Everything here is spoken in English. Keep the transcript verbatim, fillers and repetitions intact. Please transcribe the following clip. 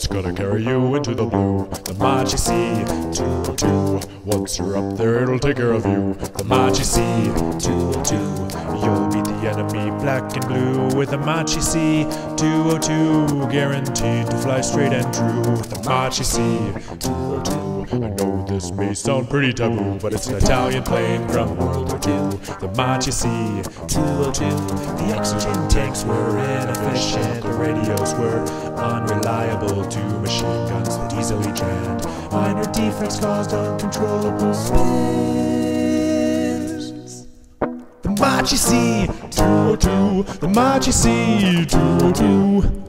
It's gonna carry you into the blue. The Macchi C two oh two. Once you're up there, it'll take care of you. The Macchi C two oh two. You'll beat the enemy black and blue with the Macchi C two oh two. Guaranteed to fly straight and true. The Macchi C two oh two. I know this may sound pretty taboo, but it's an Italian plane from World War Two. The Macchi C two oh two. The oxygen tanks were inefficient, the radios were unreliable to machine guns that easily jammed. Minor defects caused uncontrollable spins. The Macchi C two oh two. The Macchi C two oh two.